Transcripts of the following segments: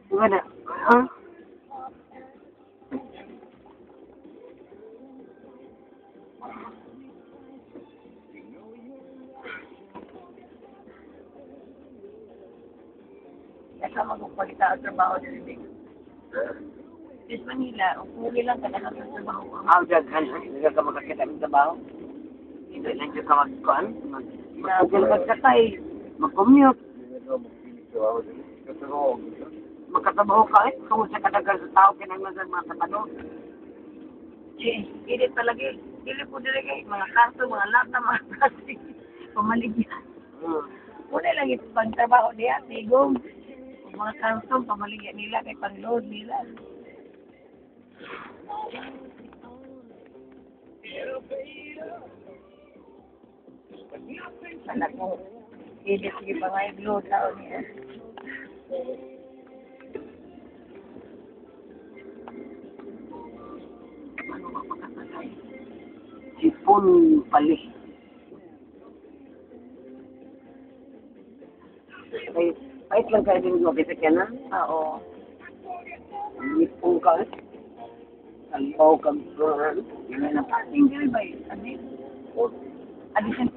Wala. Ah? Asa magpagkita ang trabaho din din. Sa Manila, uli lang ka na ng trabaho ko. Daghan. Hindi ka makakita ng trabaho. Hindi lang ka magkuhan. Mag-google ka kay. Mag-commute. Magkatabaho ka eh. Kung sa kadagal sa tao, kinanglasan mga katalo. Hindi talaga. Hindi po talaga. Mga kanto, mga lata, mga plastic. Pamaligyan. Una lang ito pang-trabaho niya. Tigong. Mga kanto, pamaligyan nila kay pang-load nila. Anak mo, hindi sige pa nga yung load tao niya. Ano ba pagkakasay? Sipon pali. Ay, pahit lang kayo din makita ka na. Oo. Sipon ka eh. Alpaw ka. Yung na passing girl ba yun? Addition.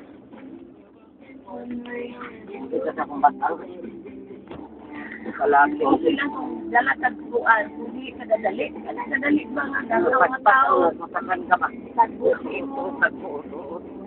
Ito sa kong batang. Kalaki. O sila kung dala tagpuan, kung di ka dadali. Kadali ba nga dalawa mga tao? Masakan ka ba? Tagpuan. Ito, tagpuan.